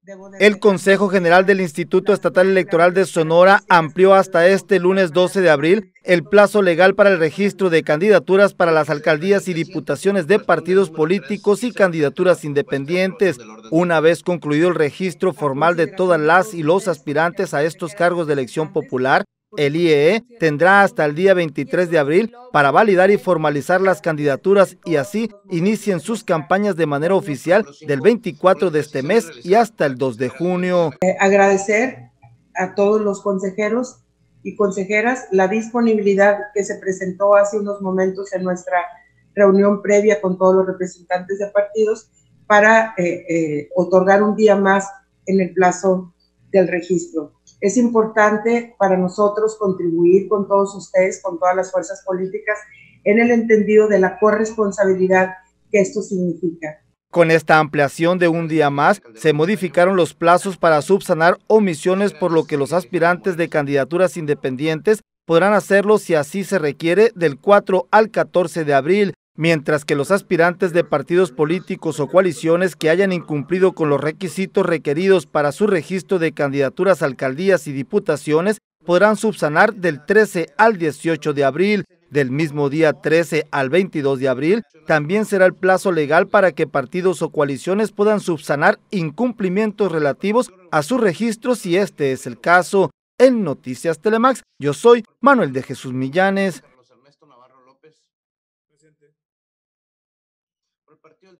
El Consejo General del Instituto Estatal Electoral de Sonora amplió hasta este lunes 12 de abril el plazo legal para el registro de candidaturas para las alcaldías y diputaciones de partidos políticos y candidaturas independientes. Una vez concluido el registro formal de todas las y los aspirantes a estos cargos de elección popular, el IEE tendrá hasta el día 23 de abril para validar y formalizar las candidaturas y así inicien sus campañas de manera oficial del 24 de este mes y hasta el 2 de junio. Agradecer a todos los consejeros y consejeras la disponibilidad que se presentó hace unos momentos en nuestra reunión previa con todos los representantes de partidos para otorgar un día más en el plazo del registro. Es importante para nosotros contribuir con todos ustedes, con todas las fuerzas políticas, en el entendido de la corresponsabilidad que esto significa. Con esta ampliación de un día más, se modificaron los plazos para subsanar omisiones, por lo que los aspirantes de candidaturas independientes podrán hacerlo si así se requiere del 4 al 14 de abril, mientras que los aspirantes de partidos políticos o coaliciones que hayan incumplido con los requisitos requeridos para su registro de candidaturas a alcaldías y diputaciones podrán subsanar del 13 al 18 de abril. Del mismo día 13 al 22 de abril, también será el plazo legal para que partidos o coaliciones puedan subsanar incumplimientos relativos a su registro si este es el caso. En Noticias Telemax, yo soy Manuel de Jesús Millanes.